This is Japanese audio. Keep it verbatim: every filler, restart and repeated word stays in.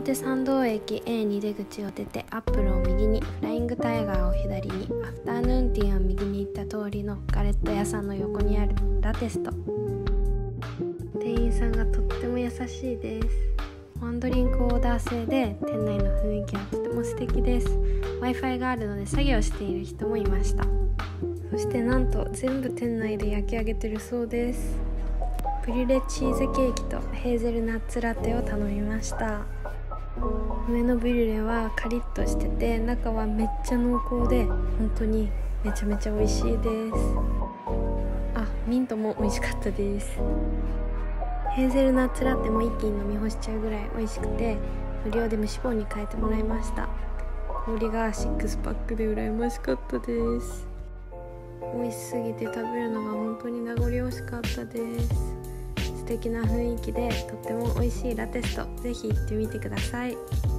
表参道駅 エーに 出口を出てアップルを右に、フライングタイガーを左に、アフターヌーンティーを右に行った通りのガレット屋さんの横にあるラテスト。店員さんがとっても優しいです。ワンドリンクオーダー制で店内の雰囲気はとても素敵です。 Wi-Fi があるので作業している人もいました。そしてなんと全部店内で焼き上げてるそうです。ブリュレチーズケーキとヘーゼルナッツラテを頼みました。上のブリュレはカリッとしてて、中はめっちゃ濃厚で本当にめちゃめちゃ美味しいです。あ、ミントも美味しかったです。ヘーゼルナッツラテも一気に飲み干しちゃうぐらい美味しくて、無料で無脂肪に変えてもらいました。氷がシックスパックで羨ましかったです。美味しすぎて食べるのが本当に名残惜しかったです。素敵な雰囲気でとっても美味しいラテスト、ぜひ行ってみてください。